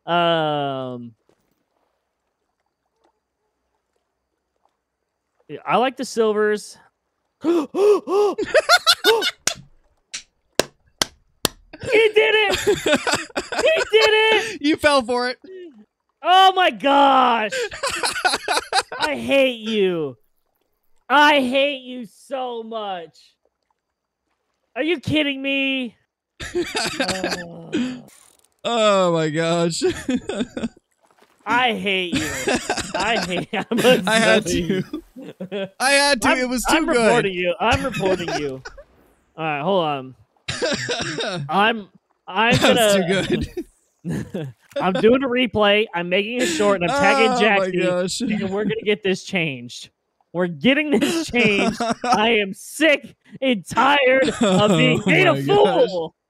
I like the silvers. He did it! He did it! You fell for it. Oh my gosh! I hate you. I hate you so much. Are you kidding me? Oh my gosh. I hate you. I had to. I had to. It was too good. Reporting you. I'm reporting you. All right, hold on. I'm gonna. That's too good. I'm doing a replay. I'm making it short, and I'm tagging Jaxie, my gosh. and we're gonna get this changed. We're getting this changed. I am sick and tired of being made a fool.